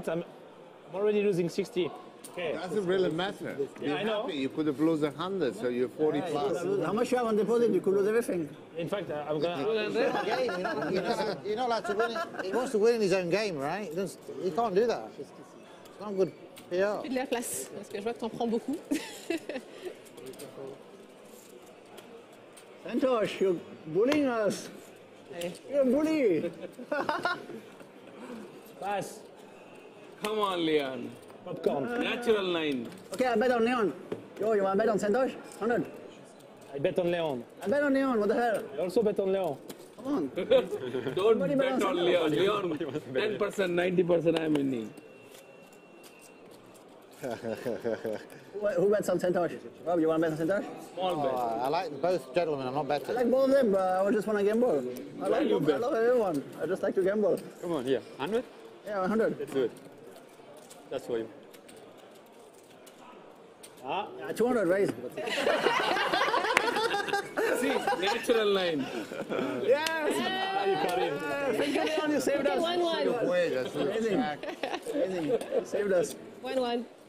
not. I'm already losing 60. Okay. Doesn't really matter. Yeah, I know. You could have lost 100, so you're 40 plus. How much you have on deposit? You could lose everything. In fact, I'm gonna. Game, you're not allowed to win it. He wants to win in his own game, right? He can't do that. It's not good PR. Fais de la place, parce que je vois que t'en prends beaucoup. Santosh, you're bullying us. Allez. You're a bully. Pass. Come on, Leon. Popcorn. Natural 9. Okay, I bet on Leon. Yo, you want to bet on Santosh? 100. I bet on Leon. I bet on Leon. What the hell? I also bet on Leon. Come on. Don't bet on Leon. Leon, 10%, 90% I'm winning. Who bets on Santosh? Rob, you want to bet on Santosh? Small bet. I like both gentlemen. I'm not I betting. like both of them, but I just want to gamble. I love everyone. I just like to gamble. Come on, here. 100? Yeah, 100. Let's do it. That's for you. Yeah, 200, raise. See, natural 9. Yes! Thank you, Leon. You saved us. 1-1. Wait, that's Amazing. Amazing. You saved us. 1-1.